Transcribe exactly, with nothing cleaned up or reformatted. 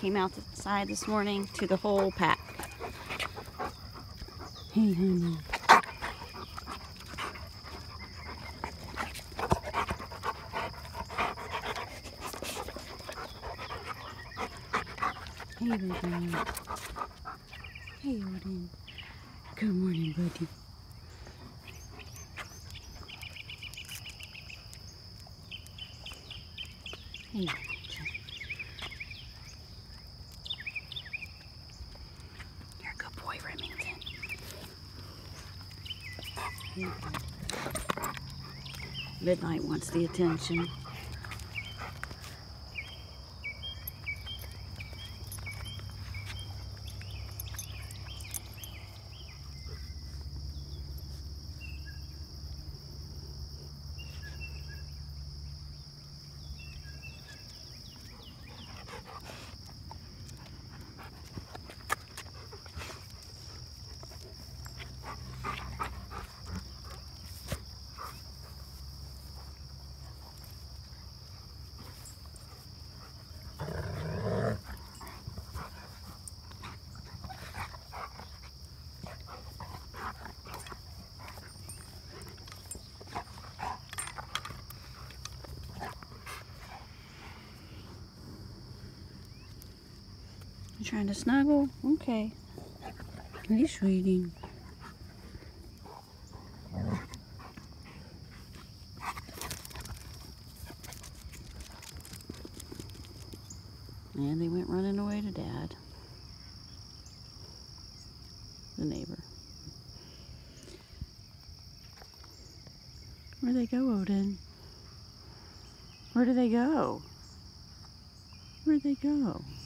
came outside this morning to the whole pack. Hey, honey. Hey, Odin. Hey, Odin. Good morning, buddy. Hey, you're a good boy, Remington. Hey, Midnight wants the attention. You trying to snuggle? Okay. Hey, sweetie. And they went running away to Dad, the neighbor. Where'd they go, Odin? Where did they go? Where'd they go?